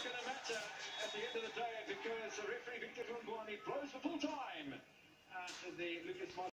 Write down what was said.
going to matter at the end of the day because the referee Victor Khune blows the full time to the Lucas